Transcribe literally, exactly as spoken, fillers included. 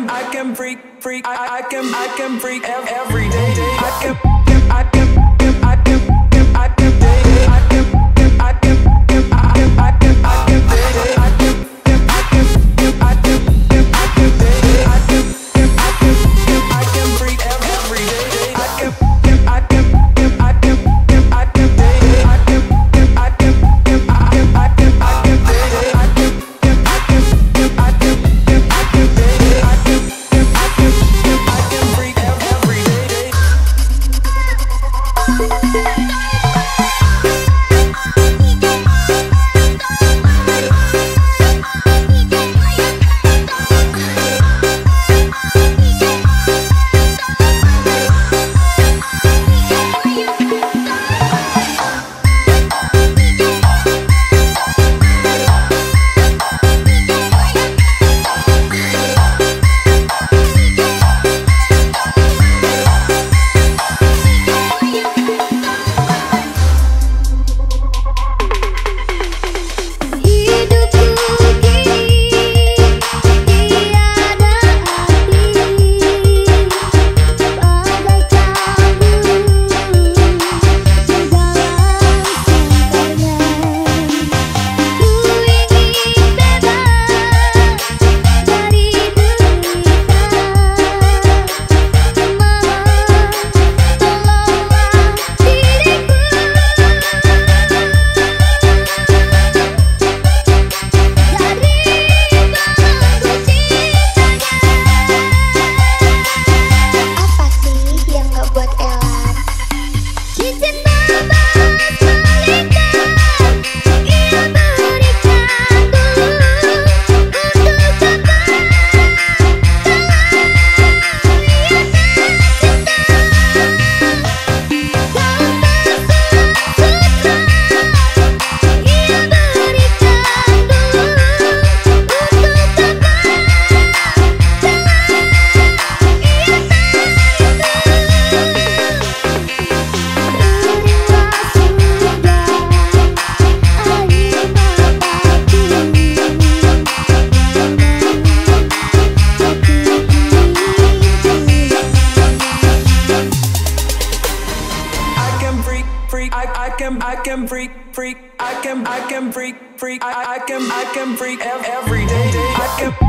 can, I can freak, freak. I, I can, I can freak ev- every day. I can, I can, I can, I can, day, day. I can, I can, I can, I can, I can, day, day. I can, I can, I can, I can, day, day. I can, I can, I can freak ev- every day. I can, I can, I can, I can, day, day. I can, I can, I can, I can, I can, day, day. I can, I can, I can, I can, day, day. I can, I can, I can freak ev- every day. I can, I can freak, freak. I can, I can freak, freak. I, I can, I can freak ev- every day. I can.